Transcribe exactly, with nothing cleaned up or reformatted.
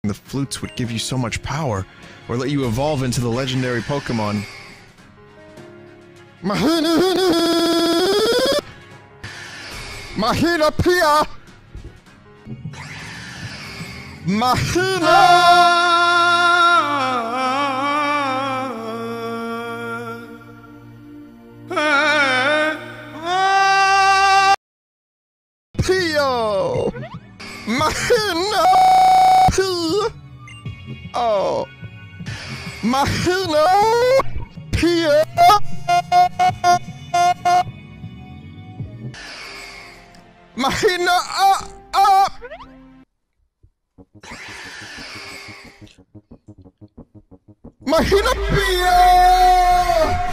the flutes would give you so much power, or let you evolve into the legendary Pokemon. Mahina! Mahina Pia! Mahina! Pio! Mahina! Pio! Oh! Mahina! Pio! Mahina! Ah! Ah! Mahina Pio!